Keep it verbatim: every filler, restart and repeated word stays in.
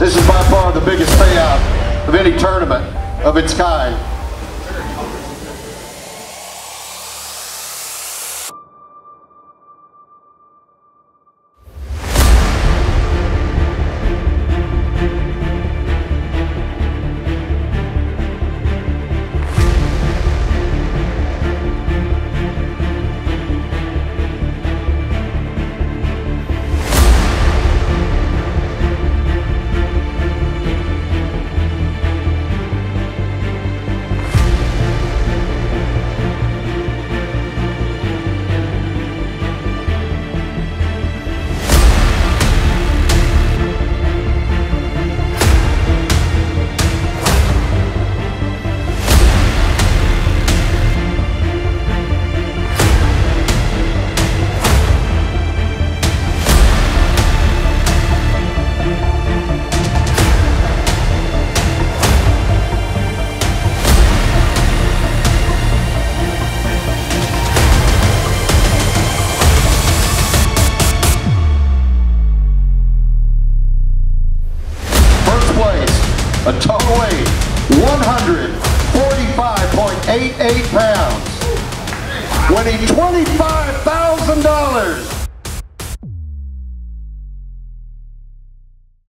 This is by far the biggest payout of any tournament of its kind. A total weight, one hundred forty-five point eight eight pounds, winning twenty-five thousand dollars.